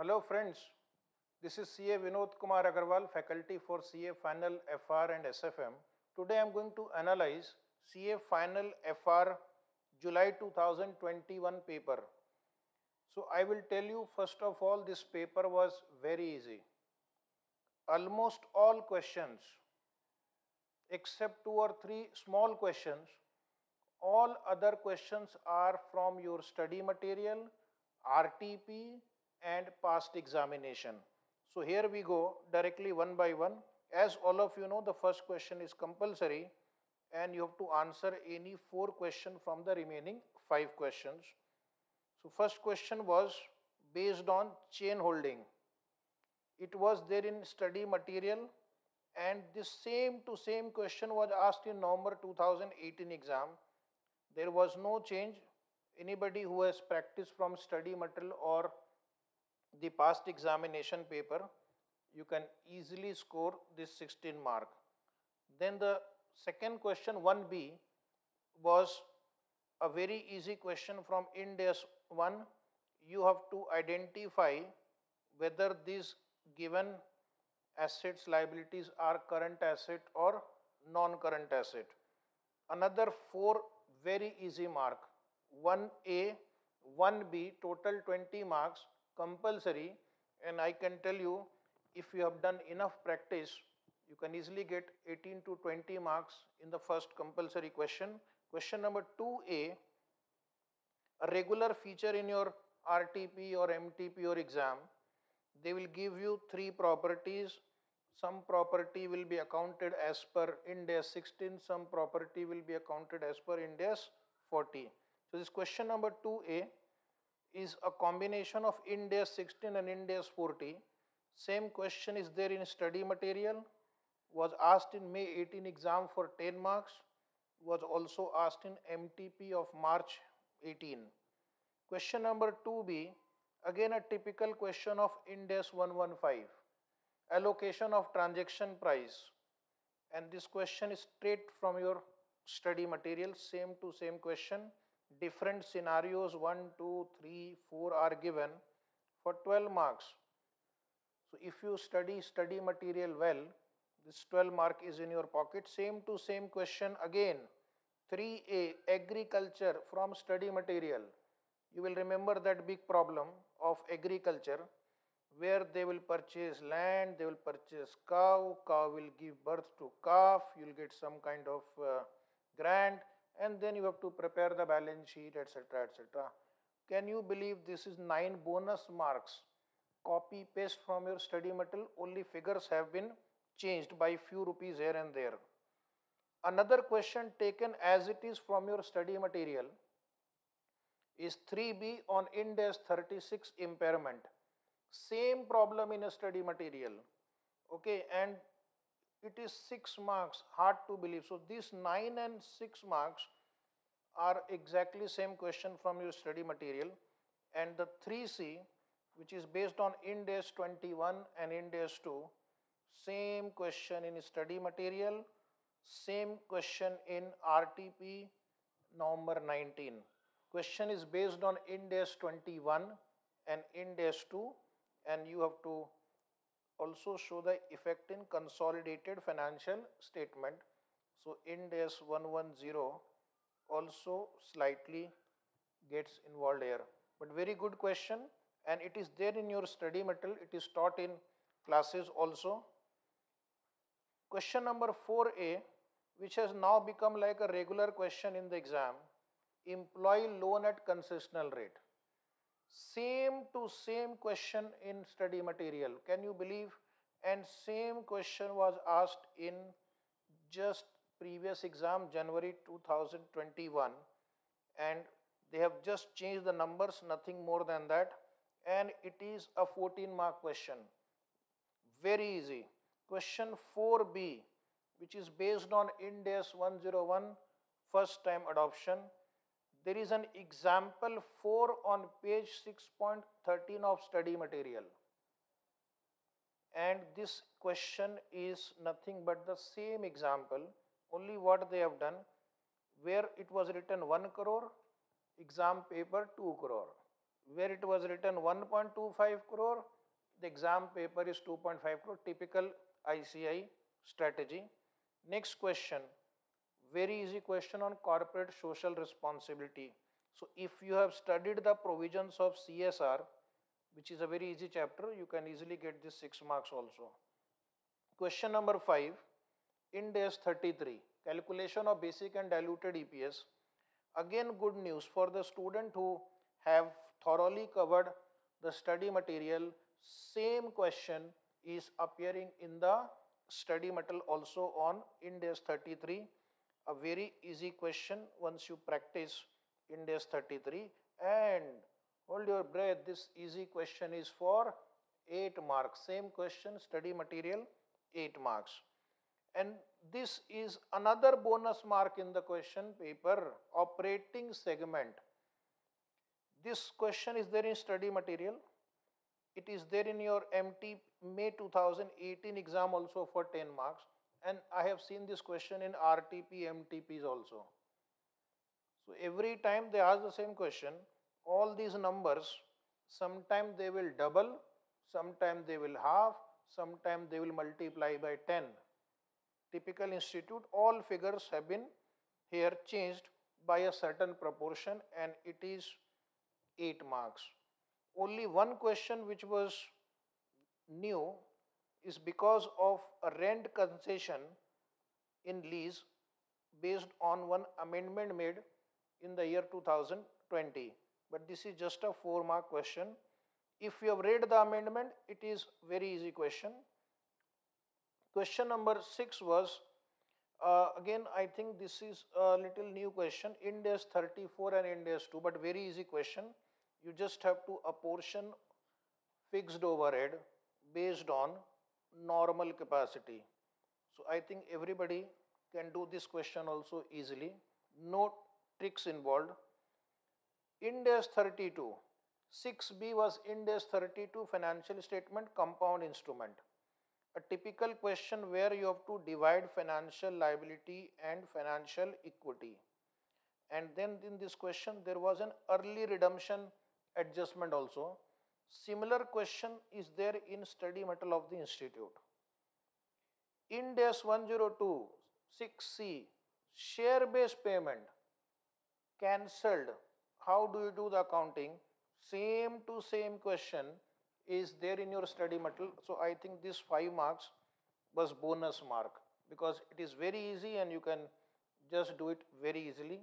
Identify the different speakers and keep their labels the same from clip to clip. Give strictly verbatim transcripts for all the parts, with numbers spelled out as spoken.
Speaker 1: Hello friends, this is C A Vinod Kumar Agarwal, faculty for C A Final F R and S F M. Today I am going to analyze C A Final F R July two thousand twenty-one paper. So I will tell you first of all this paper was very easy. Almost all questions except two or three small questions, all other questions are from your study material, R T P and past examination. So here we go directly one by one. As all of you know, the first question is compulsory and you have to answer any four questions from the remaining five questions. So first question was based on chain holding. It was there in study material and this same to same question was asked in November two thousand eighteen exam. There was no change. Anybody who has practiced from study material or the past examination paper, you can easily score this sixteen mark. Then the second question one B was a very easy question from Ind AS one. You have to identify whether these given assets liabilities are current asset or non-current asset. Another four very easy mark, one A, one B, total twenty marks, compulsory, and I can tell you if you have done enough practice, you can easily get eighteen to twenty marks in the first compulsory question. Question number two A, a regular feature in your R T P or M T P or exam, they will give you three properties. Some property will be accounted as per Ind AS sixteen, some property will be accounted as per Ind AS forty. So this question number two A is a combination of Ind AS sixteen and Ind AS forty. Same question is there in study material, was asked in May eighteen exam for ten marks, was also asked in M T P of March eighteen. Question number two B, again a typical question of Ind AS one fifteen. Allocation of transaction price, and this question is straight from your study material, same to same question. Different scenarios one, two, three, four are given for twelve marks. So if you study study material well, this twelve mark is in your pocket. Same to same question again, three A, agriculture from study material. You will remember that big problem of agriculture, where they will purchase land, they will purchase cow, cow will give birth to calf, you will get some kind of uh, grant, and then you have to prepare the balance sheet, etc, et cetera. Can you believe this is nine bonus marks? Copy paste from your study material, only figures have been changed by few rupees here and there. Another question taken as it is from your study material is three B on Ind AS thirty-six impairment. Same problem in a study material, okay, and it is six marks, hard to believe. So these nine and six marks are exactly same question from your study material, and the three C, which is based on Ind AS twenty-one and Ind AS two, same question in study material, same question in R T P November nineteen. Question is based on Ind AS twenty-one and Ind AS two, and you have to also show the effect in consolidated financial statement. So Ind AS one ten also slightly gets involved here. But very good question, and it is there in your study material, it is taught in classes also. Question number four A, which has now become like a regular question in the exam, employee loan at concessional rate. Same to same question in study material, can you believe? And same question was asked in just previous exam, January two thousand twenty-one, and they have just changed the numbers, nothing more than that, and it is a fourteen mark question. Very easy. Question four B, which is based on Ind AS one oh one, first time adoption. There is an example four on page six point one three of study material, and this question is nothing but the same example, only what they have done, where it was written one crore, exam paper two crore. where it was written one point two five crore, the exam paper is two point five crore, typical I C I strategy. Next question, very easy question on corporate social responsibility. So if you have studied the provisions of C S R, which is a very easy chapter, you can easily get this six marks also. Question number five, Ind AS thirty-three, calculation of basic and diluted E P S. Again, good news for the student who have thoroughly covered the study material. Same question is appearing in the study material also on Ind AS thirty-three. A very easy question once you practice Ind AS thirty-three. And hold your breath, this easy question is for eight marks. Same question, study material, eight marks. And this is another bonus mark in the question paper, operating segment. This question is there in study material. It is there in your M T May two thousand eighteen exam also for ten marks. And I have seen this question in R T P, M T Ps also. So every time they ask the same question, all these numbers, sometime they will double, sometime they will half, sometime they will multiply by ten. Typical institute, all figures have been here changed by a certain proportion and it is eight marks. Only one question which was new is because of a rent concession in lease based on one amendment made in the year two thousand twenty. But this is just a four mark question. If you have read the amendment, it is very easy question. Question number six was, uh, again I think this is a little new question, Ind AS thirty-four and Ind AS two, but very easy question. You just have to apportion fixed overhead based on normal capacity. So I think everybody can do this question also easily. No tricks involved. Ind AS thirty-two, six B was Ind AS thirty-two, financial statement, compound instrument. A typical question where you have to divide financial liability and financial equity. And then in this question there was an early redemption adjustment also. Similar question is there in study material of the institute. Ind AS one oh two, six C, share based payment, cancelled. How do you do the accounting? Same to same question is there in your study material. So I think this five marks was bonus mark because it is very easy and you can just do it very easily.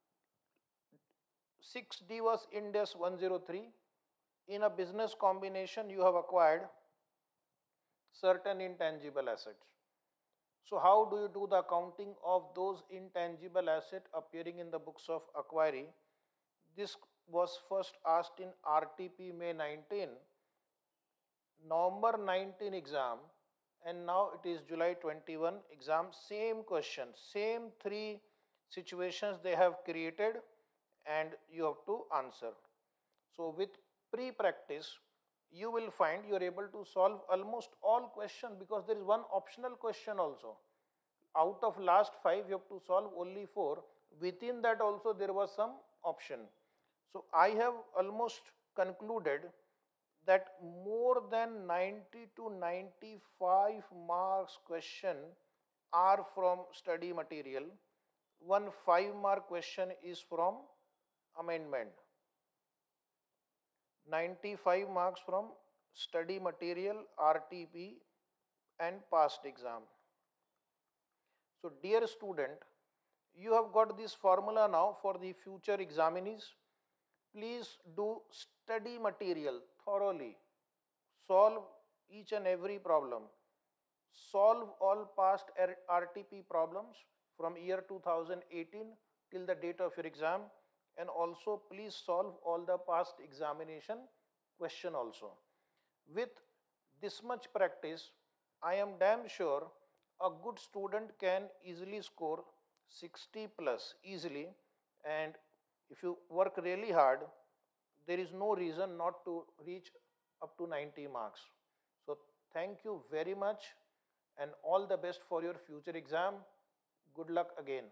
Speaker 1: six D was Ind AS one oh three. In a business combination, you have acquired certain intangible assets. So how do you do the accounting of those intangible assets appearing in the books of acquiry? This was first asked in R T P May nineteen, November nineteen exam, and now it is July twenty-one exam. Same question, same three situations they have created and you have to answer. So with pre-practice, you will find you are able to solve almost all questions because there is one optional question also. Out of last five, you have to solve only four. Within that also there was some option. So I have almost concluded that more than ninety to ninety-five marks question are from study material. One five mark question is from amendment. ninety-five marks from study material, R T P and past exam. So dear student, you have got this formula now for the future examinees. Please do study material thoroughly. Solve each and every problem. Solve all past R T P problems from year two thousand eighteen till the date of your exam. And also please solve all the past examination question also. With this much practice, I am damn sure a good student can easily score sixty plus easily, and if you work really hard, there is no reason not to reach up to ninety marks. So thank you very much and all the best for your future exam. Good luck again.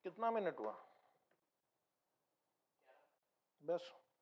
Speaker 1: कितना minute हुआ? बस